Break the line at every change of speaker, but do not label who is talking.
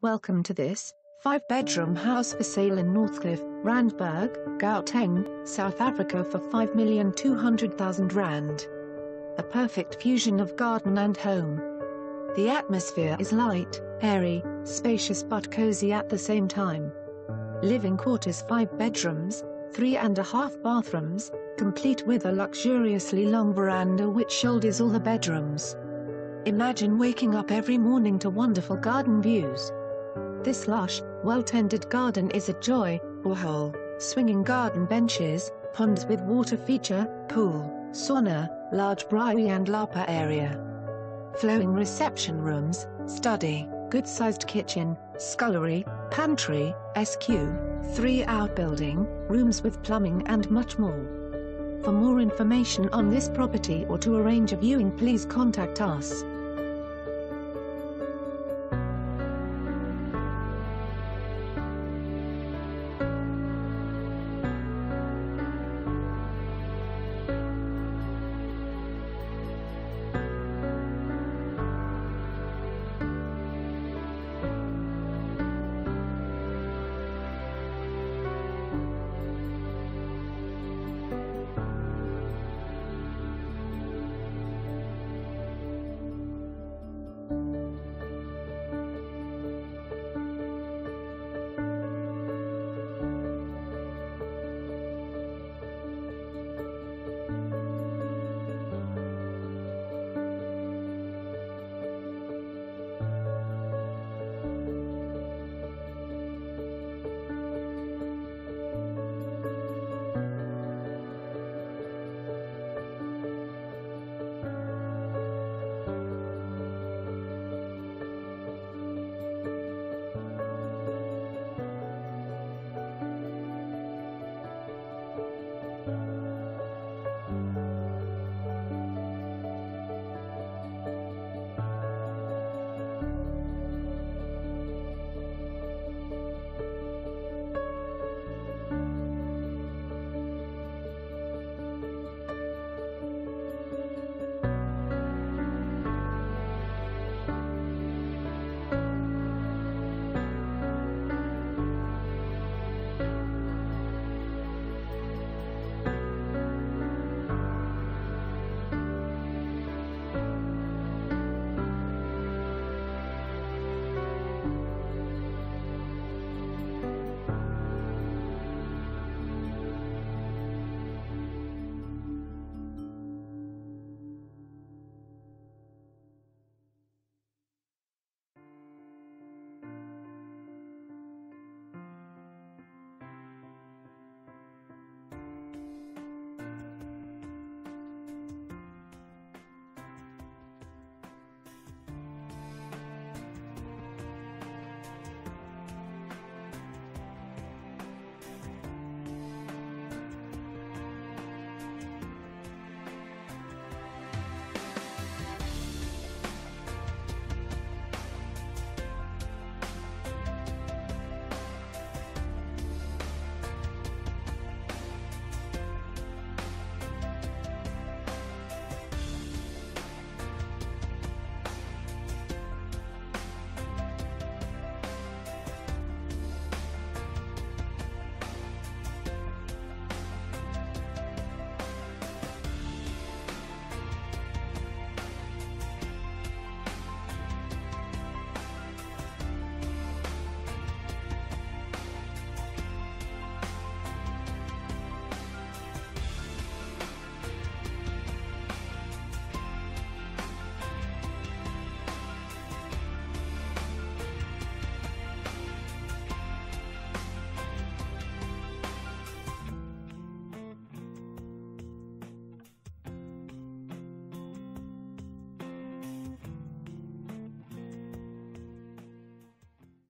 Welcome to this 5-bedroom house for sale in Northcliff, Randburg, Gauteng, South Africa for R5,200,000. A perfect fusion of garden and home. The atmosphere is light, airy, spacious but cozy at the same time. Living quarters: 5 bedrooms, 3.5 bathrooms, complete with a luxuriously long veranda which shoulders all the bedrooms. Imagine waking up every morning to wonderful garden views. This lush, well-tended garden is a joy: borehole, swinging garden benches, ponds with water feature, pool, sauna, large braai and lapa area. Flowing reception rooms, study, good-sized kitchen, scullery, pantry, SQ, 3 outbuilding, rooms with plumbing and much more. For more information on this property or to arrange a viewing, please contact us.